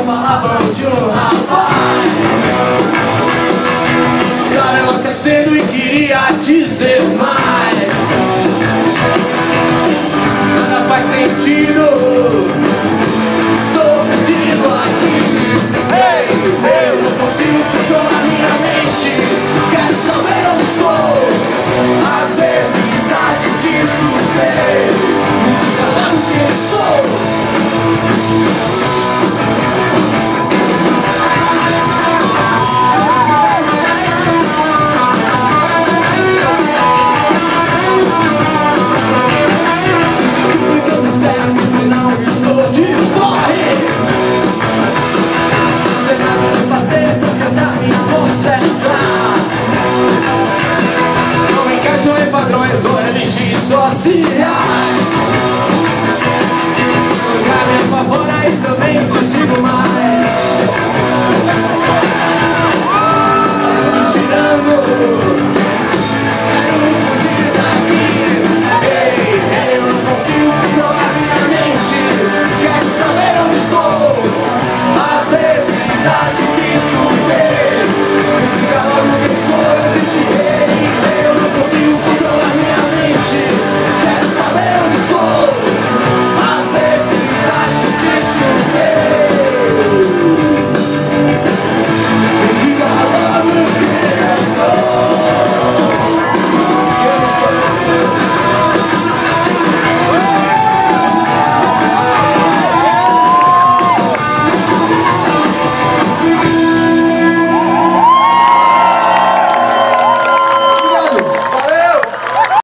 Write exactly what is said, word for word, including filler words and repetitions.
falavam de um rapaz. Estava enlouquecendo e queria dizer mais. Nada faz sentido, estou perdido aqui. Ei, eu não consigo controlar minha mente. Quero saber onde estou. Às vezes acho que superei de cada um que sou. Olha, elixir social.